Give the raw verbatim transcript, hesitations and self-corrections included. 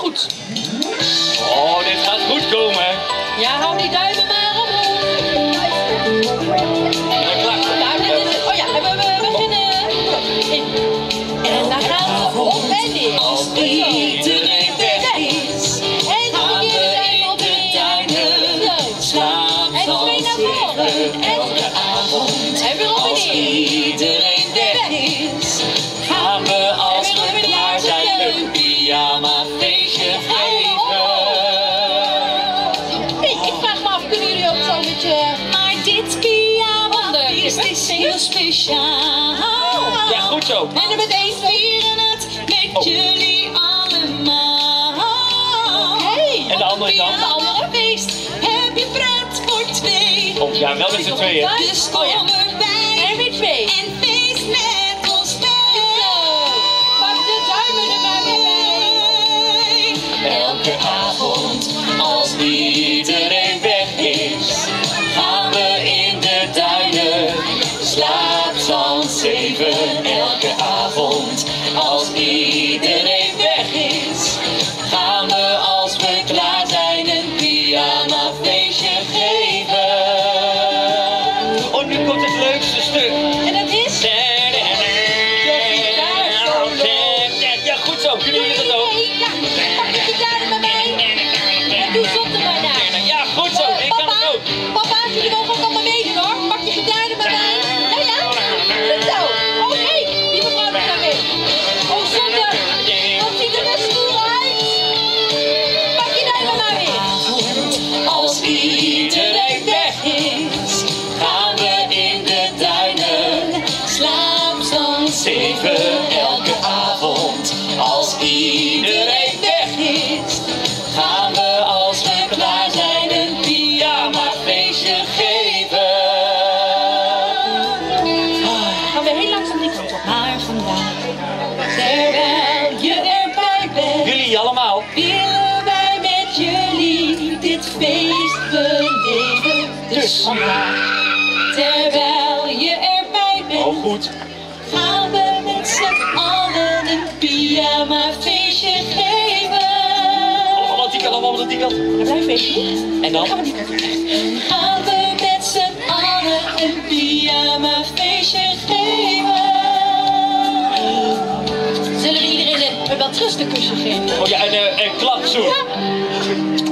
goed. Oh, dit gaat goed komen. Ja, hou die duimen maar omhoog. Nou, dit is het. Oh ja, we, we, we beginnen. En dan gaan we op en neer. Als iedereen weg is, en nog een keer de duim op en neer. slaap En twee naar voren. elke avond. En weer op en Als neer. iedereen weg is, gaan we als we klaar zijn een pyjama feestje geven. Hey, ik vraag me af, kunnen jullie ook zo met je... Maar dit pyjama feest is heel speciaal. Ja, goed zo. En dan met één, twee. Vieren het met Oh. jullie allemaal. Oké. En de andere kant? De andere feest heb je pret voor twee. Oh ja, wel met z'n tweeën. Dus Oh ja. kom erbij En weer twee. en feest met ons mee. Pak de duimen er maar weer bij. Elke avond, als iedereen weg is, gaan we in de duinen. Slaapzand zeven. Elke avond, als iedereen weg is, gaan we als we klaar zijn een pyjama feestje geven. Oh, nu komt het leukste stuk. En dat is... Ja, goed zo. Kunnen jullie dat ook? Ja, pak de gitaar er maar bij. En doe zot er maar naar. Ja, goed zo. Ik kan het ook. Papa, jullie mogen ook allemaal meedoen hoor. Pak je gitaar er maar bij. Ja, ja. Goed zo. Oh, hé. Die mevrouw doet daar mee. Oh, zonde. Wat ziet er best stoer uit. Pak je duimen maar weer. Als iedereen weg is, gaan we in de duinen. Slaapzand zeven elke avond. Als iedereen weg is, gaan we als we klaar zijn een pyjama feestje geven. Gaan we heel langzaam die kant op. Maar vandaag, terwijl je erbij bent, Jullie allemaal? willen wij met jullie dit feest beleven. Dus vandaag, terwijl je erbij bent, Oh, goed. gaan we met z'n allen een pyjama feestje geven. Allemaal die kant, allemaal die kant. Dan blijf even. En dan? Gaan we die kant op. Gaan we met z'n allen een pyjama feestje geven. Zullen we iedereen een, een wel trustenkusje geven? Oh ja, en een klapzoen. Ja.